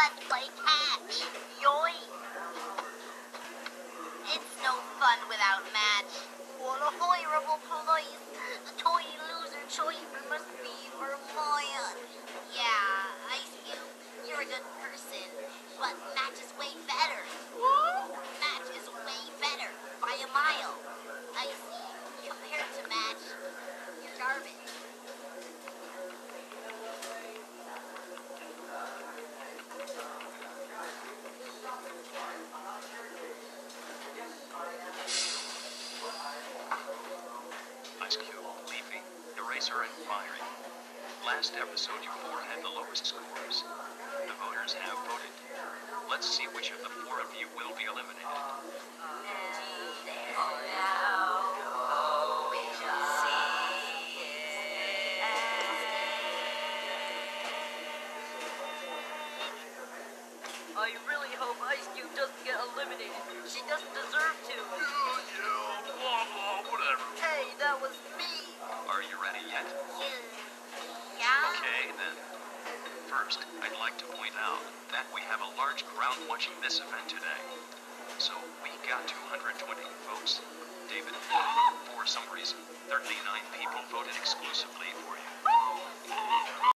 Let's play catch. Yoink. It's no fun without match. What a horrible place. The toy loser choice must be Hermione. Yeah, Ice Cube, you're a good person, but Match is way better. Match is way better by a mile. Icy, compared to Match, you're garbage. Ice Cube, Leafy, Eraser, and Fiery. Last episode, you four had the lowest scores. The voters have voted. Let's see which of the four of you will be eliminated. I really hope Ice Cube doesn't get eliminated. She doesn't deserve to. Yeah, blah, blah, whatever. Hey, that was me. Are you ready yet? Yeah? Okay, then. First, I'd like to point out that we have a large crowd watching this event today. So, we got 220 votes. David, for some reason, 39 people voted exclusively for you.